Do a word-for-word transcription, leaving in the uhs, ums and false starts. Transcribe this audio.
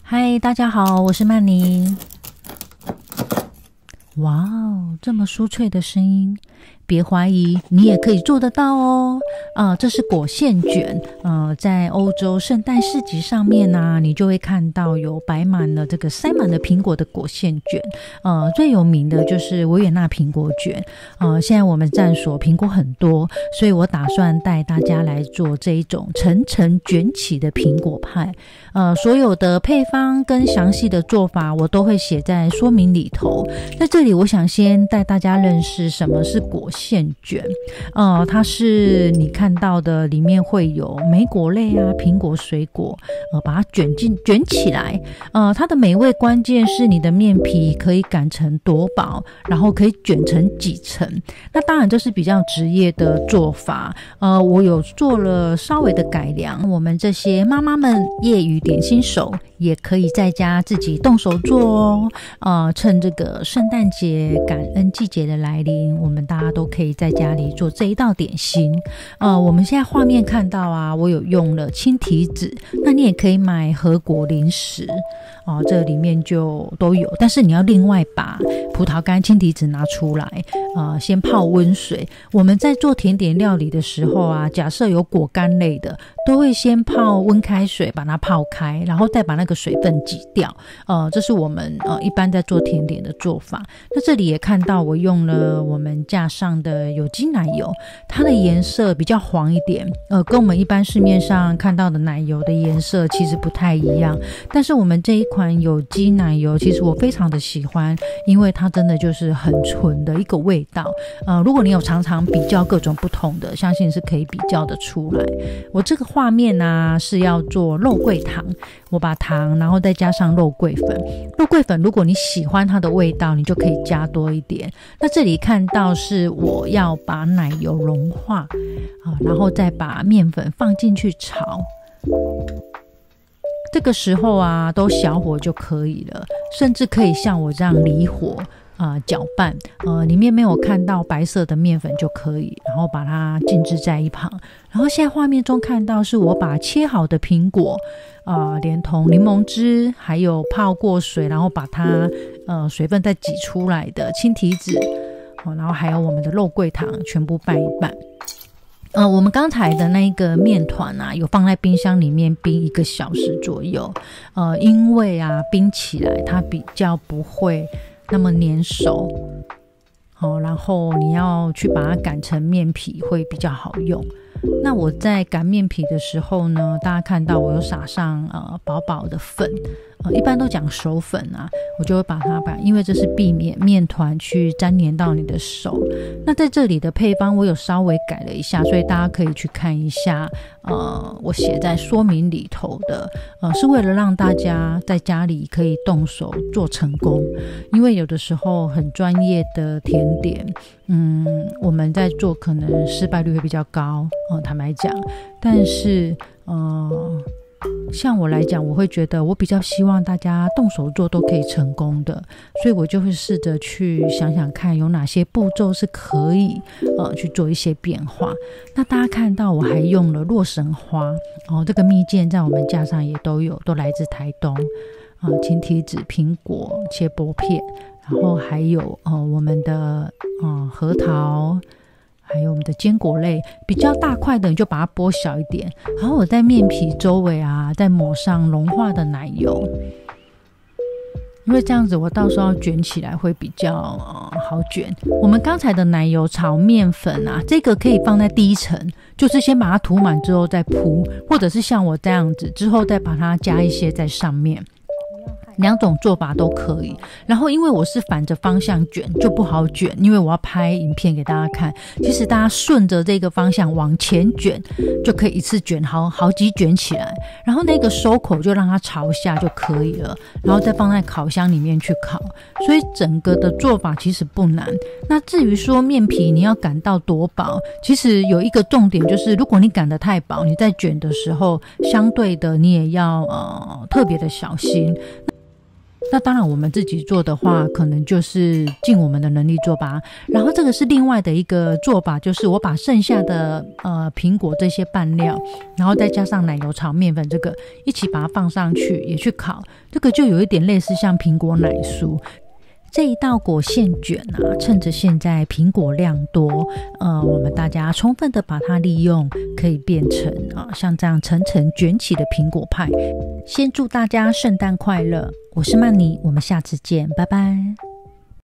嗨，大家好，我是曼妮。哇哦，这么酥脆的声音，别怀疑，你也可以做得到哦。啊、呃，这是果馅卷。呃，在欧洲圣诞市集上面啊，你就会看到有摆满了这个塞满了苹果的果馅卷。呃，最有名的就是维也纳苹果卷。呃，现在我们站所苹果很多，所以我打算带大家来做这一种层层卷起的苹果派。呃，所有的配方跟详细的做法，我都会写在说明里头。在这里，我想先带大家认识什么是果馅卷。呃，它是你看到的，里面会有莓果类啊、苹果、水果，呃，把它卷进卷起来。呃，它的美味关键是你的面皮可以擀成多薄，然后可以卷成几层。那当然这是比较职业的做法。呃，我有做了稍微的改良，我们这些妈妈们业余点心手也可以在家自己动手做哦。呃，趁这个圣诞节、感恩季节的来临，我们大家都可以在家里做这一道点心。呃，我们现在画面看到啊，我有用了青提子，那你也可以买和果零食哦、呃，这里面就都有，但是你要另外把葡萄干、青提子拿出来，呃，先泡温水。我们在做甜点料理的时候啊，假设有果干类的，都会先泡温开水把它泡开，然后再把那个水分挤掉。呃，这是我们呃一般在做甜点的做法。那这里也看到我用了我们架上的有机奶油，它的颜色比较黄一点，呃，跟我们一般市面上看到的奶油的颜色其实不太一样。但是我们这一款有机奶油，其实我非常的喜欢，因为它真的就是很纯的一个味道。呃，如果你有常常比较各种不同的，相信是可以比较的出来。我这个画面啊是要做肉桂糖，我把糖然后再加上肉桂粉。肉桂粉如果你喜欢它的味道，你就可以加多一点。那这里看到是我要把奶油融化、啊、然后再把面粉放进去炒。这个时候啊都小火就可以了，甚至可以像我这样离火呃，搅拌，呃，里面没有看到白色的面粉就可以，然后把它静置在一旁。然后现在画面中看到是我把切好的苹果，呃，连同柠檬汁，还有泡过水，然后把它呃水分再挤出来的青提子，哦，然后还有我们的肉桂糖，全部拌一拌。呃，我们刚才的那个面团啊，有放在冰箱里面冰一个小时左右。呃，因为啊，冰起来它比较不会那么粘手，好，然后你要去把它擀成面皮会比较好用。那我在擀面皮的时候呢，大家看到我有撒上呃薄薄的粉，呃，一般都讲手粉啊，我就会把它把，因为这是避免面团去沾黏到你的手。那在这里的配方我有稍微改了一下，所以大家可以去看一下，呃，我写在说明里头的，呃，是为了让大家在家里可以动手做成功。因为有的时候很专业的甜点，嗯，我们在做可能失败率会比较高，呃，坦白讲，但是呃像我来讲，我会觉得我比较希望大家动手做都可以成功的，所以我就会试着去想想看有哪些步骤是可以呃去做一些变化。那大家看到我还用了洛神花哦，这个蜜饯在我们架上也都有，都来自台东啊、呃，青提子、苹果切薄片，然后还有呃我们的呃核桃，还有我们的坚果类，比较大块的你就把它剥小一点，然后我在面皮周围啊再抹上融化的奶油，因为这样子我到时候要卷起来会比较、呃、好卷。我们刚才的奶油炒面粉啊，这个可以放在第一层，就是先把它涂满之后再铺，或者是像我这样子之后再把它加一些在上面，两种做法都可以。然后因为我是反着方向卷就不好卷，因为我要拍影片给大家看，其实大家顺着这个方向往前卷就可以一次卷好好几卷起来，然后那个收口就让它朝下就可以了，然后再放在烤箱里面去烤。所以整个的做法其实不难。那至于说面皮你要擀到多薄，其实有一个重点就是如果你擀得太薄，你在卷的时候相对的你也要呃特别的小心。 那当然我们自己做的话，可能就是尽我们的能力做吧。然后这个是另外的一个做法，就是我把剩下的呃苹果这些拌料，然后再加上奶油炒面粉，这个一起把它放上去也去烤，这个就有一点类似像苹果奶酥。这一道果馅卷啊，趁着现在苹果量多，呃，我们大家充分的把它利用，可以变成啊像这样层层卷起的苹果派。先祝大家圣诞快乐，我是曼妮，我们下次见，拜拜。